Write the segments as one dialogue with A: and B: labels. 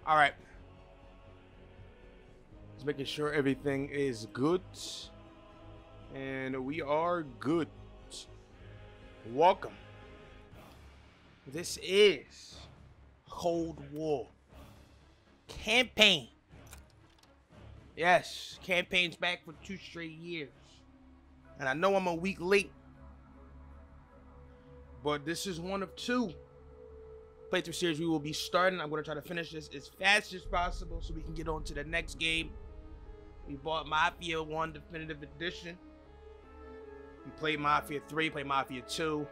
A: All right. Just making sure everything is good. And we are good. Welcome. This is Cold War campaign. Yes, campaign's back for 2 straight years. And I know I'm a week late, but this is one of 2 playthrough series we will be starting. I'm going to try to finish this as fast as possible so we can get on to the next game. We bought Mafia 1 Definitive Edition. We played Mafia 3, played Mafia 2.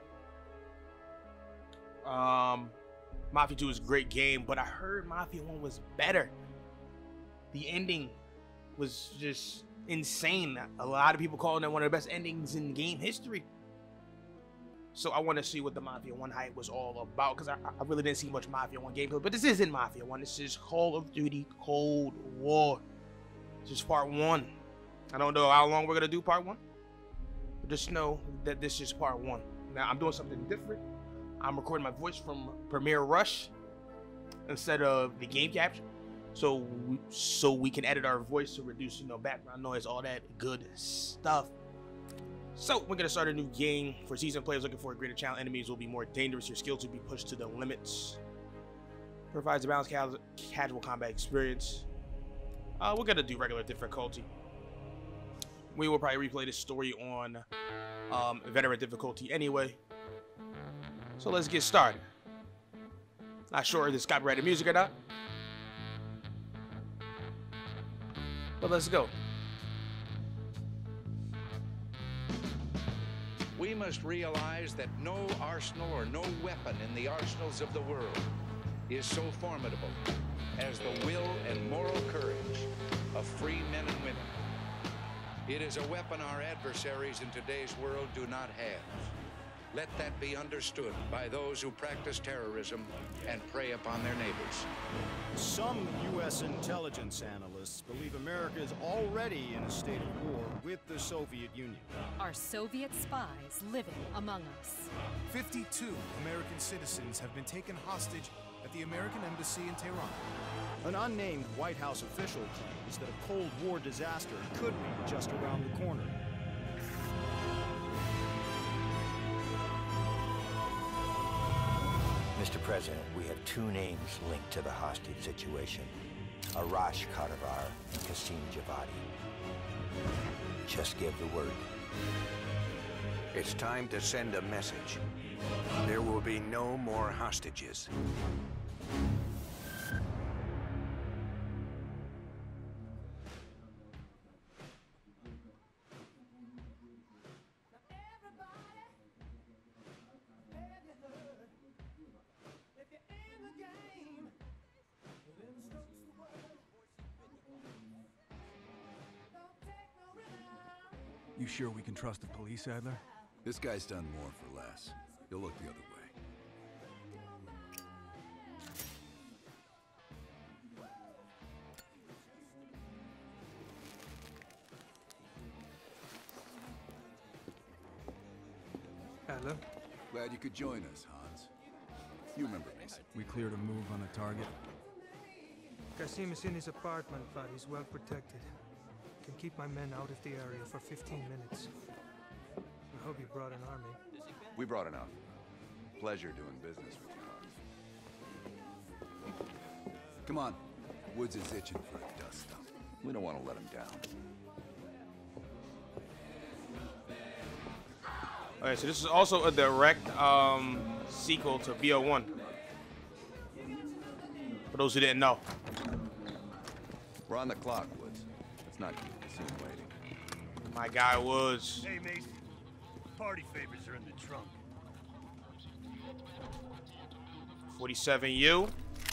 A: Mafia 2 is a great game, but I heard Mafia 1 was better. The ending was just insane. A lot of people calling it one of the best endings in game history. So I want to see what the Mafia 1 hype was all about, because I really didn't see much Mafia 1 gameplay. But this isn't Mafia 1. This is Call of Duty Cold War. This is part 1. I don't know how long we're going to do part 1. But just know that this is part 1. Now, I'm doing something different. I'm recording my voice from Premiere Rush instead of the game capture. So we can edit our voice to reduce, background noise, all that good stuff. So we're gonna start a new game for seasoned players looking for a greater challenge. Enemies will be more dangerous. Your skills will be pushed to the limits. Provides a balanced casual combat experience. We're gonna do regular difficulty. We will probably replay this story on veteran difficulty anyway. So let's get started. Not sure if this copyrighted music or not, but let's go.
B: We must realize that no arsenal or no weapon in the arsenals of the world is so formidable as the will and moral courage of free men and women. It is a weapon our adversaries in today's world do not have. Let that be understood by those who practice terrorism and prey upon their neighbors.
C: Some U.S. intelligence analysts believe America is already in a state of war with the Soviet Union.
D: Are Soviet spies living among us?
E: 52 American citizens have been taken hostage at the American Embassy in Tehran.
C: An unnamed White House official claims that a Cold War disaster could be just around the corner.
F: Mr. President, we have 2 names linked to the hostage situation. Arash Kadivar and Qasim Javadi. Just give the word.
G: It's time to send a message. There will be no more hostages.
E: You sure we can trust the police, Adler?
H: This guy's done more for less. He'll look the other way.
E: Adler?
H: Glad you could join us, Hans. You remember me.
E: We cleared a move on a target.
I: Qasim is in his apartment, but he's well protected. Can keep my men out of the area for 15 minutes. I hope you brought an army.
H: We brought enough. Pleasure doing business with you, Hans. Come on. Woods is itching for a dust-up. We don't want to let him down.
A: Alright, so this is also a direct sequel to VO1. For those who didn't know.
H: We're on the clock, Woods. Let's not keep Qasim waiting.
A: My guy was.
J: Hey, Mason. Party favors are in the trunk.
A: 47U.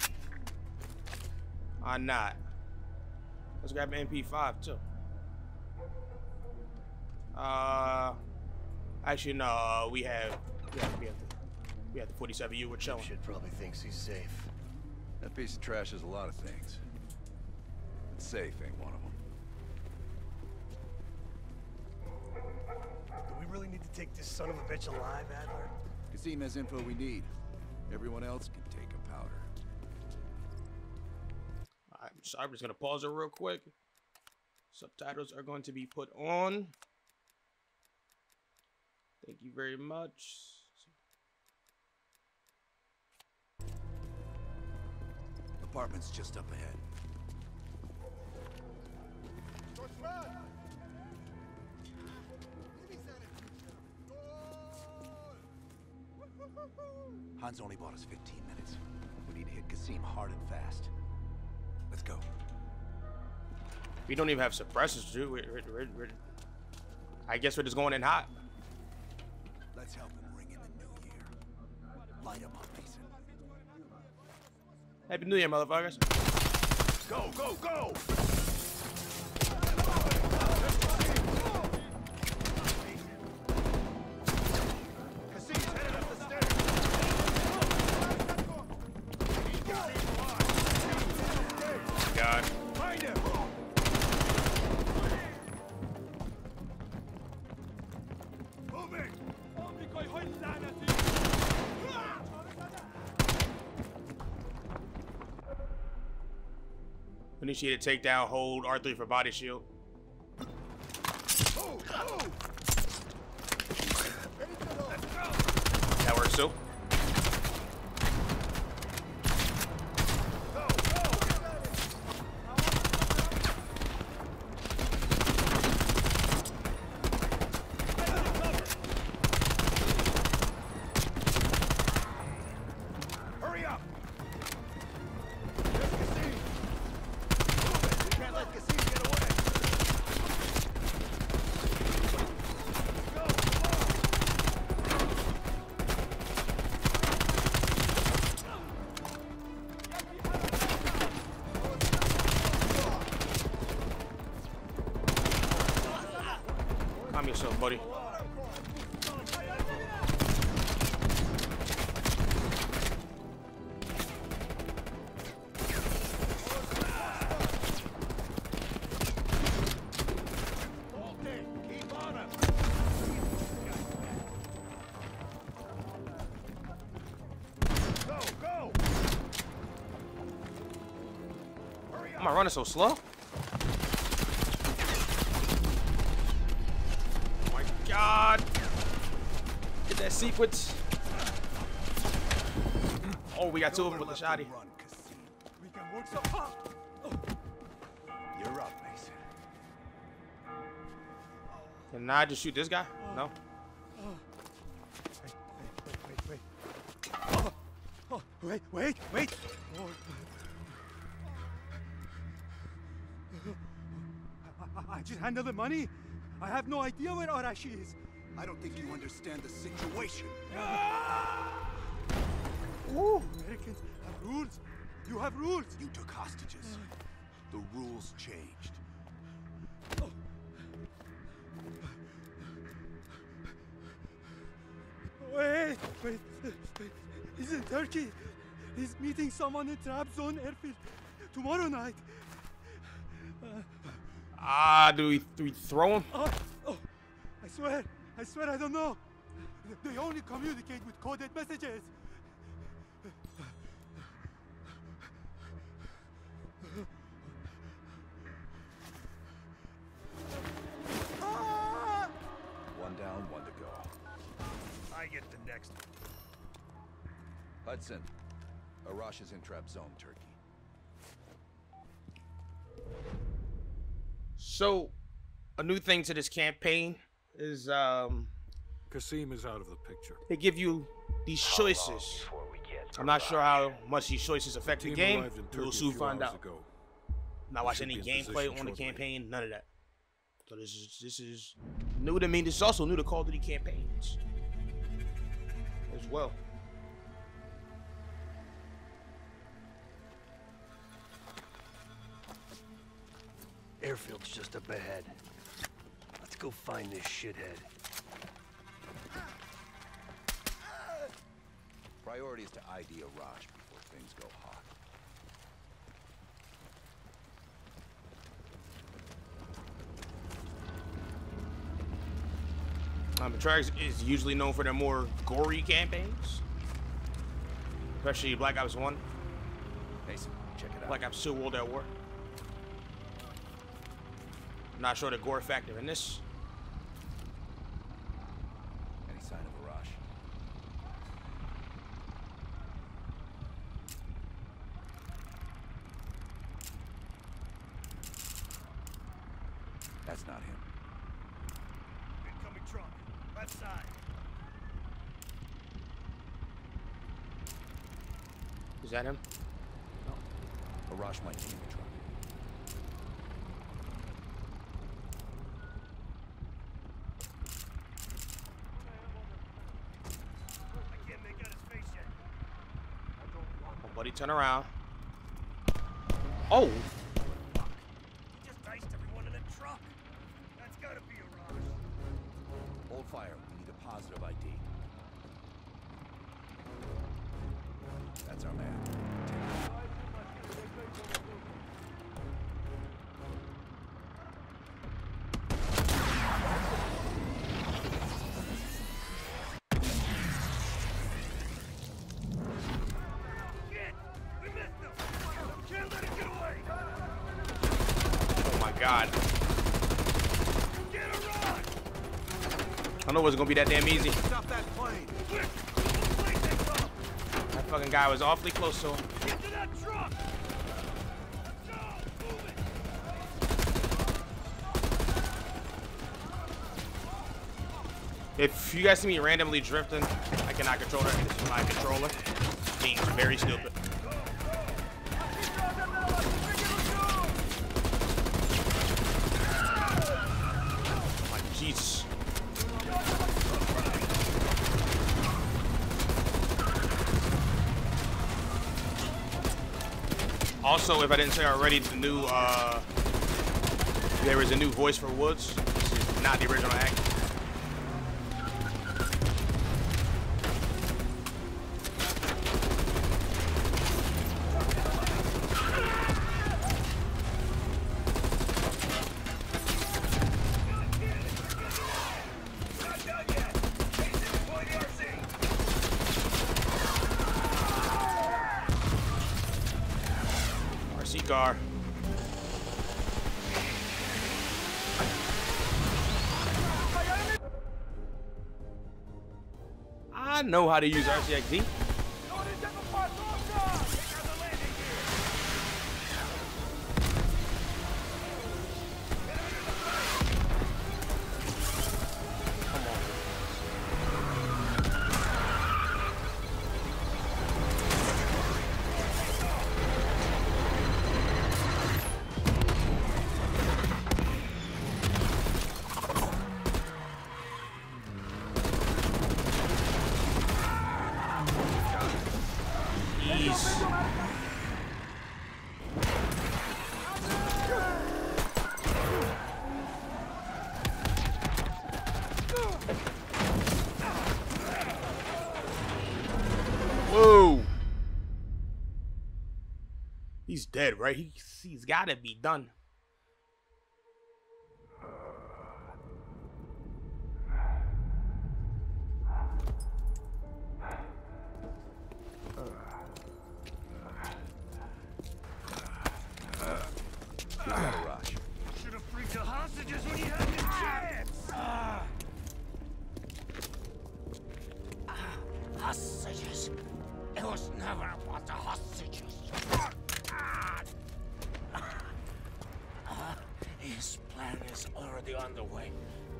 A: Or not. Let's grab an MP5 too. Actually no, we have the 47U. We're chilling.
J: Shit probably thinks he's safe.
H: That piece of trash is a lot of things. But safe ain't one of them.
J: Do we really need to take this son of a bitch alive, Adler?
H: Qasim has info we need. Everyone else can take a powder.
A: So I'm just gonna pause it real quick. Subtitles are going to be put on. Thank you very much.
H: Apartment's just up ahead. Hans only bought us 15 minutes. We need to hit Qasim hard and fast. Let's go.
A: We don't even have suppressors, dude. I guess we're just going in hot.
H: Let's help him ring in the new year. Light him up, Mason.
A: Happy New Year, motherfuckers.
H: Go, go, go!
A: God.
H: Find him! Moving!
A: Initiate a takedown, hold R3 for body shield. That works too.
H: Hurry up!
A: Calm yourself, buddy. Am I running so slow? Oh my God! Get that sequence. Oh, we got two of them with the shotty.
H: We can work some. You're up, Mason.
A: Can I just shoot this guy? No.
J: Wait. I just handle the money. I have no idea where Arashi is.
H: I don't think you understand the situation.
J: Ooh, Americans have rules. You have rules.
H: You took hostages. The rules changed.
J: Wait. He's in Turkey. He's meeting someone in Trap Zone airfield tomorrow night.
A: Do we throw him?
J: I swear I don't know. They only communicate with coded messages.
H: One down, one to go.
J: I get the next one.
H: Hudson, Arash is in Trap Zone, Turkey.
A: So, a new thing to this campaign is
K: Qasim is out of the picture.
A: they give you these choices. I'm not sure how much these choices affect the game. We'll soon find out. Not watch any gameplay on the campaign, none of that. So this is new to me. This is also new to Call of Duty campaigns as well.
J: Airfield's just up ahead. Let's go find this shithead.
H: Priority is to ID Arash before things go hot.
A: Trax is usually known for their more gory campaigns, especially Black Ops 1.
H: Mason, check it out.
A: Black Ops 2 World at War. I'm not sure the gore factor in this.
H: Any sign of a rush? That's not him.
J: Incoming truck. Left side.
A: Is that him?
H: No. A rush might be in the truck.
J: I can't make out his face yet.
A: Oh, buddy, turn around. Oh!
J: He just diced everyone in a truck. That's gotta be a rush.
H: Hold fire. We need a positive ID. That's our man.
J: Shit! We missed him! Can't let him get away!
A: Oh my god.
J: Get a run!
A: I know it wasn't gonna be that damn easy.
H: Stop that plane!
J: Quick! Plane takes off!
A: That fucking guy was awfully close to him.
J: Get to that truck! Let's go! Move it!
A: If you guys see me randomly drifting, I cannot control it. This is my controller. Being very stupid. My Jesus. Also, if I didn't say already, the new there is a new voice for Woods. This is not the original actor. RC car. I know how to use RCXD. Whoa! He's dead, right? He's gotta be done.
H: We got a rush.
J: Should have freed the hostages when you had the chance!
L: Hostages. It was never about the hostages. His plan is already underway.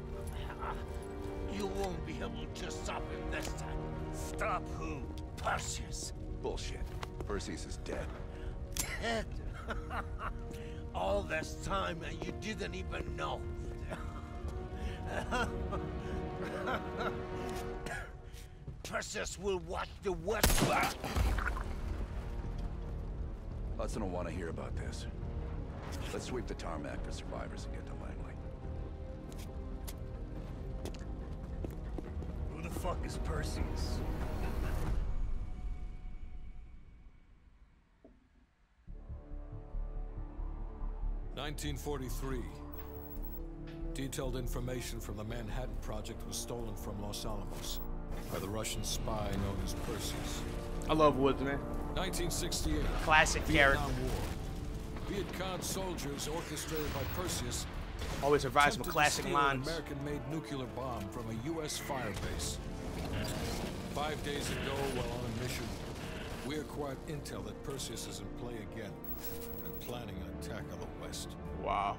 L: You won't be able to stop him this time.
J: Stop who?
L: Perseus.
H: Bullshit. Perseus is dead.
L: Dead. All this time and you didn't even know. Perseus will watch the West.
H: Hudson will want to hear about this. Let's sweep the tarmac for survivors and get to Langley.
J: Who the fuck is Perseus?
K: (1943). Detailed information from the Manhattan Project was stolen from Los Alamos by the Russian spy known as Perseus.
A: I love Woods, man.
K: 1968.
A: Classic
K: Vietnam
A: character.
K: War. Viet Cong soldiers orchestrated by Perseus
A: Always provides some
K: Attempted to
A: classic
K: steal
A: lines.
K: An American-made nuclear bomb from a U.S. fire base. 5 days ago, while on a mission, we acquired intel that Perseus is in play again and planning an attack on the West.
A: Wow.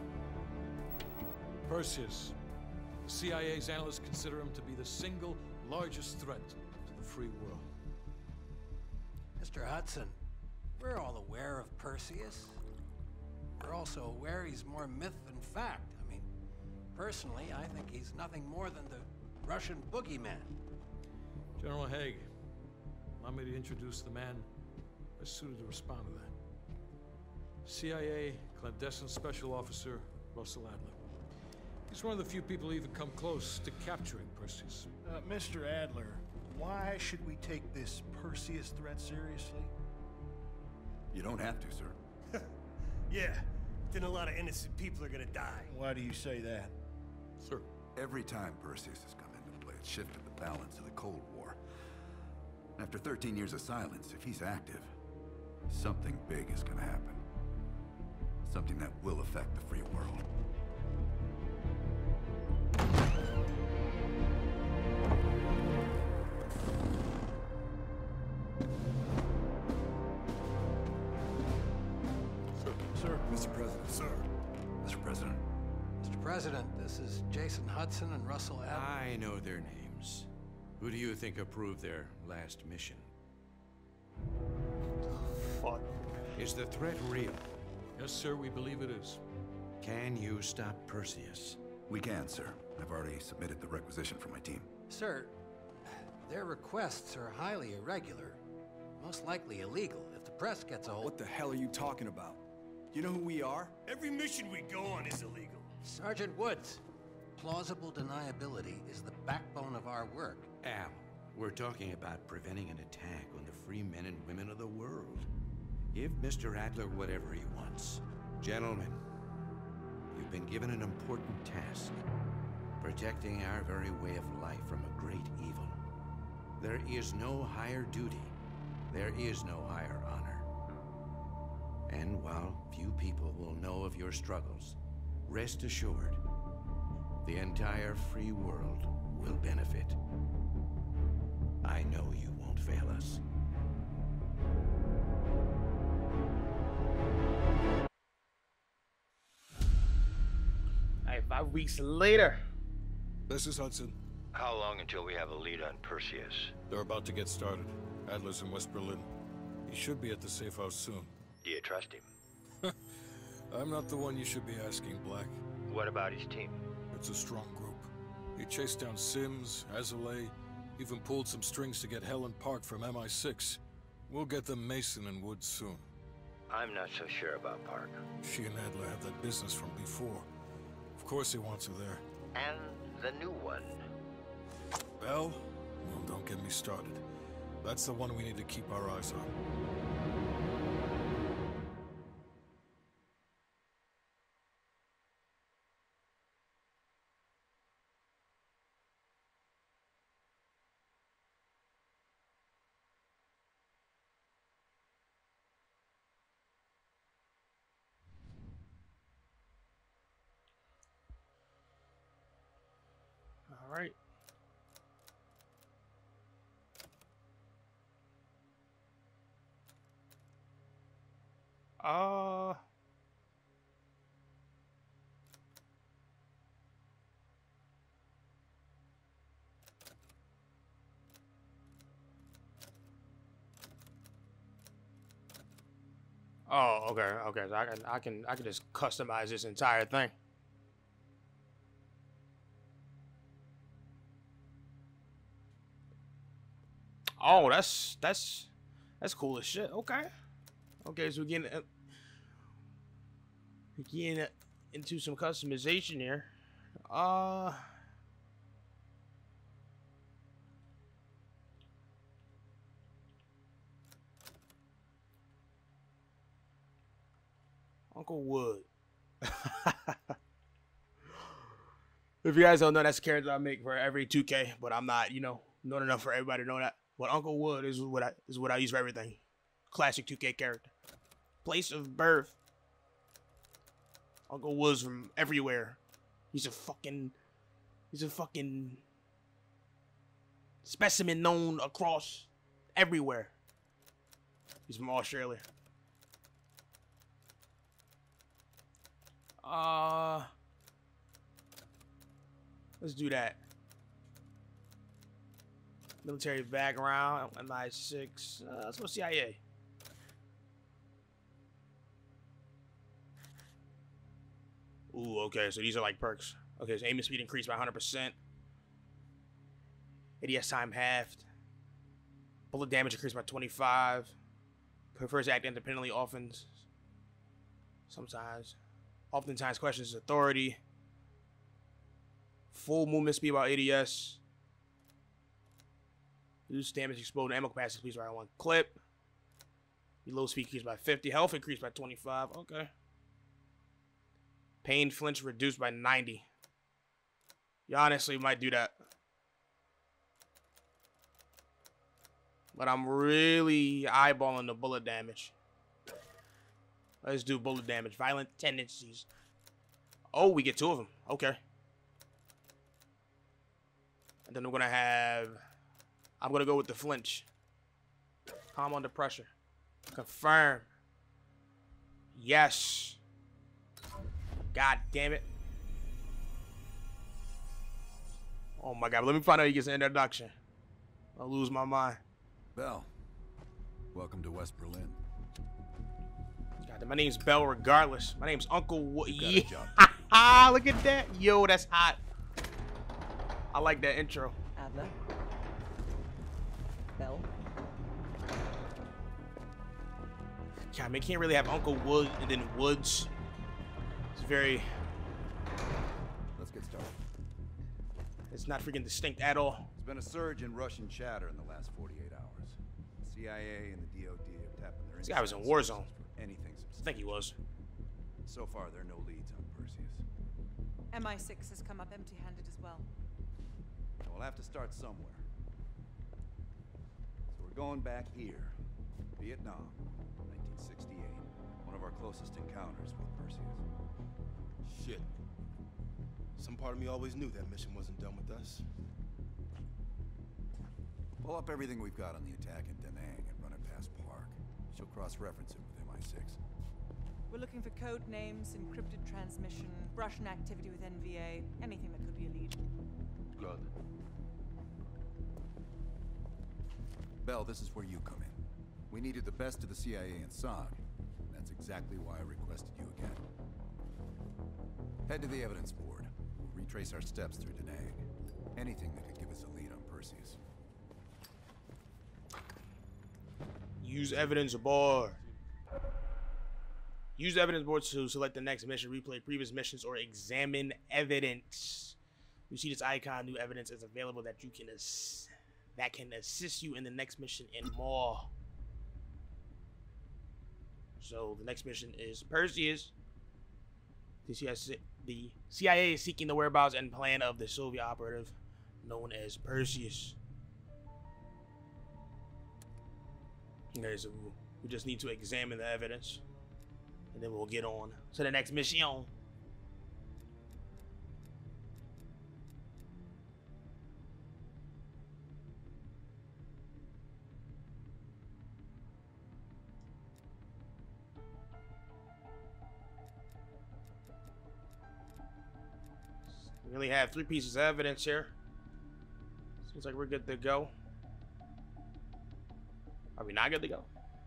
K: Perseus. The CIA's analysts consider him to be the single largest threat to the free world.
M: Mr. Hudson, we're all aware of Perseus. We're also aware he's more myth than fact. I mean, personally, I think he's nothing more than the Russian boogeyman.
K: General Haig, allow me to introduce the man best suited to respond to that. CIA clandestine special officer Russell Adler. He's one of the few people who even come close to capturing Perseus.
E: Mr. Adler, why should we take this Perseus threat seriously?
H: You don't have to, sir.
L: Yeah, then a lot of innocent people are gonna die.
E: Why do you say that?
K: Sir.
H: Every time Perseus has come into play, it's shifted the balance of the Cold War. After 13 years of silence, if he's active, something big is gonna happen. Something that will affect the free world.
E: Sir.
H: Mr. President.
E: Sir.
H: Mr. President.
M: Mr. President, this is Jason Hudson and Russell Adler.
N: I know their names. Who do you think approved their last mission?
A: Fuck.
N: Is the threat real?
K: Yes, sir, we believe it is.
N: Can you stop Perseus?
H: We can, sir. I've already submitted the requisition for my team.
M: Sir, their requests are highly irregular, most likely illegal if the press gets a hold.
O: What the hell are you talking about? You know who we are?
L: Every mission we go on is illegal.
M: Sergeant Woods, plausible deniability is the backbone of our work.
N: Al, we're talking about preventing an attack on the free men and women of the world. Give Mr. Adler whatever he wants. Gentlemen, you've been given an important task. Protecting our very way of life from a great evil. There is no higher duty. There is no higher honor. And while few people will know of your struggles, rest assured, the entire free world will benefit. I know you won't fail us.
A: All right, 5 weeks later.
K: This is Hudson.
F: How long until we have a lead on Perseus?
K: They're about to get started. Adler's in West Berlin. He should be at the safe house soon.
F: Do you trust him?
K: I'm not the one you should be asking, Black.
F: What about his team?
K: It's a strong group. He chased down Sims, Azalea, even pulled some strings to get Helen Park from MI6. We'll get them Mason and Woods soon.
F: I'm not so sure about Park.
K: She and Adler have that business from before. Of course he wants her there.
F: And the new one.
K: Bell? Well, don't get me started. That's the one we need to keep our eyes on.
A: All right. Oh, okay, okay. So I can just customize this entire thing. Oh, that's cool as shit. Okay, okay. So we're getting into some customization here. Uncle Wood. If you guys don't know, that's the character I make for every 2K, but I'm not, not enough for everybody to know that. But Uncle Wood is what I use for everything. Classic 2K character. Place of birth. Uncle Woods from everywhere. He's a fucking specimen known across everywhere. He's from Australia. Let's do that. Military background, MI6. Let's go CIA. Ooh, okay, so these are like perks. Okay, so aiming speed increased by 100%. ADS time halved. Bullet damage increased by 25. Prefers to act independently often. Sometimes. Oftentimes questions authority. Full movement speed while ADS. Reduce damage explode ammo capacity increased by 1 clip. Reload speed increased by 50. Health increased by 25. Okay. Pain flinch reduced by 90. You honestly might do that. But I'm really eyeballing the bullet damage. Let's do bullet damage. Violent tendencies. Oh, we get 2 of them. Okay. And then we're going to have... I'm going to go with the flinch. Calm under pressure. Confirm. Yes. God damn it. Oh my God. Let me find out he gets an introduction. I'll lose my mind.
H: Bell, welcome to West Berlin.
A: God, my name's Bell regardless. My name's Uncle
H: Yeah.
A: Look at that. Yo, that's hot. I like that intro.
P: Adler. Bell.
A: God, man, can't really have Uncle Wood and then Woods. It's very...
H: Let's get started.
A: It's not freaking distinct at all.
H: There's been a surge in Russian chatter in the last 48 hours. The CIA and the DOD are tapping their...
A: This guy was in Warzone.
H: Anything
A: I think he was.
H: So far, there are no leads on Perseus.
Q: MI6 has come up empty-handed as well.
H: We'll have to start somewhere. So we're going back here. Vietnam, 1968. One of our closest encounters with Perseus.
R: Shit. Some part of me always knew that mission wasn't done with us.
H: Pull up everything we've got on the attack in Da Nang and run it past Park. She'll cross-reference it with MI6.
Q: We're looking for code names, encrypted transmission, Russian activity with NVA, anything that could be a lead.
R: Good.
H: Bell, this is where you come in. We needed the best of the CIA and SOG. That's exactly why I requested you again. Head to the evidence board. We'll retrace our steps through Da Nang. Anything that could give us a lead on Perseus.
A: Use evidence board. Use the evidence board to select the next mission, replay previous missions, or examine evidence. You see this icon, new evidence is available that you can that can assist you in the next mission and more. So the next mission is Perseus. The CIA is seeking the whereabouts and plan of the Soviet operative known as Perseus. Okay, so we just need to examine the evidence, and then we'll get on to the next mission. We only have 3 pieces of evidence here. Seems like we're good to go. Are we not good to go?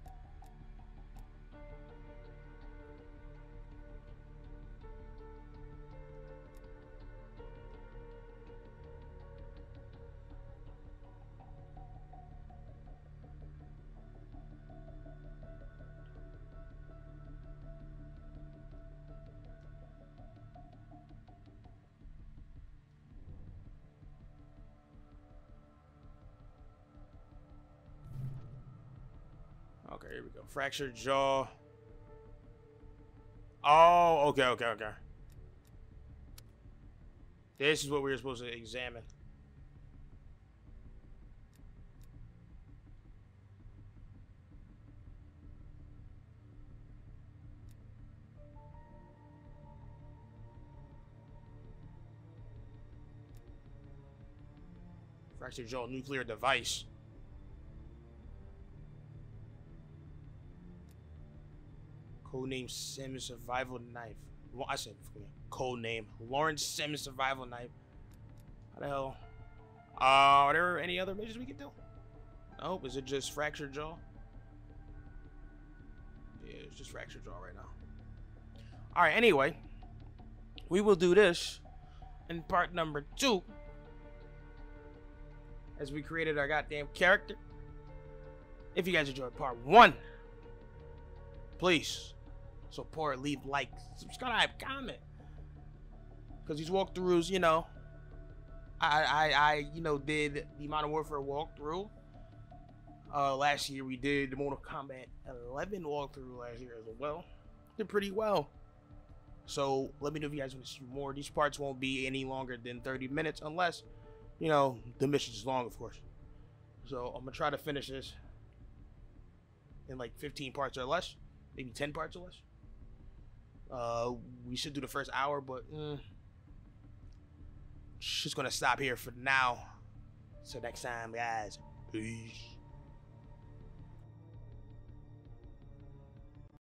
A: Okay, here we go. Fractured jaw. Oh, okay. This is what we were supposed to examine. Fractured jaw, nuclear device. Codename Sims survival knife. Well, I said codename Lawrence Sims survival knife. How the hell? Are there any other missions we can do? Nope. Is it just fractured jaw? Yeah, it's just fractured jaw right now. All right. Anyway, we will do this in part number 2, as we created our goddamn character. If you guys enjoyed part 1, please support, leave like, subscribe, comment, because these walkthroughs, you know, I did the Modern Warfare walkthrough last year. We did the Mortal Kombat 11 walkthrough last year as well. Did pretty well. So let me know if you guys want to see more. These parts won't be any longer than 30 minutes unless, you know, the mission is long, of course. So I'm gonna try to finish this in like 15 parts or less, maybe 10 parts or less. We should do the first hour, but just gonna stop here for now. So next time, guys, peace.